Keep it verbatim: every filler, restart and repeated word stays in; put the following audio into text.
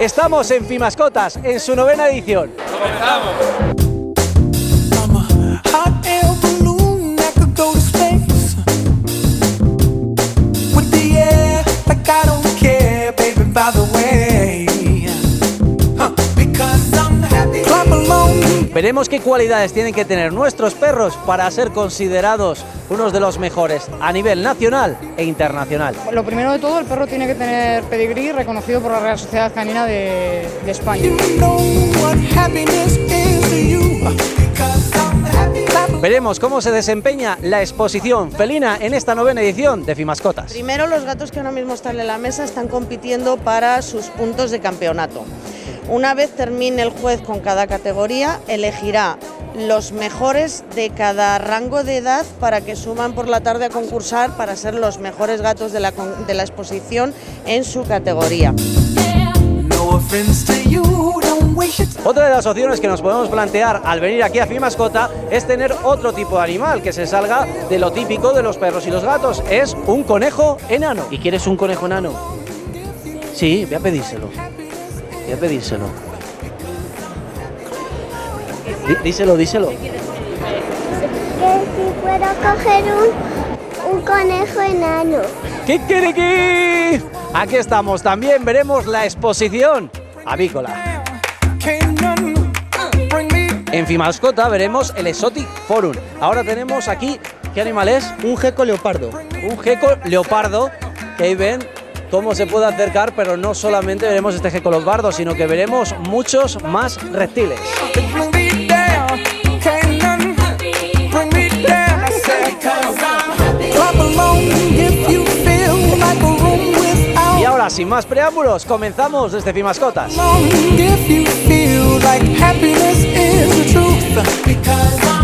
Estamos en Fimascotas, en su novena edición. ¡Comenzamos! Veremos qué cualidades tienen que tener nuestros perros para ser considerados unos de los mejores a nivel nacional e internacional. Lo primero de todo, el perro tiene que tener pedigrí reconocido por la Real Sociedad Canina de, de España. Veremos cómo se desempeña la exposición felina en esta novena edición de Fimascotas. Primero, los gatos que ahora mismo están en la mesa están compitiendo para sus puntos de campeonato. Una vez termine el juez con cada categoría, elegirá los mejores de cada rango de edad para que suman por la tarde a concursar para ser los mejores gatos de la, de la exposición en su categoría. Otra de las opciones que nos podemos plantear al venir aquí a Fimascota es tener otro tipo de animal que se salga de lo típico de los perros y los gatos. Es un conejo enano. ¿Y quieres un conejo enano? Sí, voy a pedírselo. Voy a pedírselo. Dí, díselo, díselo. Que si puedo coger un, un conejo enano. ¡Kikiriki! Aquí estamos, también veremos la exposición avícola. En Fimascota veremos el Exotic Forum. Ahora tenemos aquí, ¿qué animal es? Un gecko leopardo. Un gecko leopardo, que ahí ven cómo se puede acercar, pero no solamente veremos este gecko leopardo, sino que veremos muchos más reptiles. Y ahora, sin más preámbulos, comenzamos desde Fimascotas.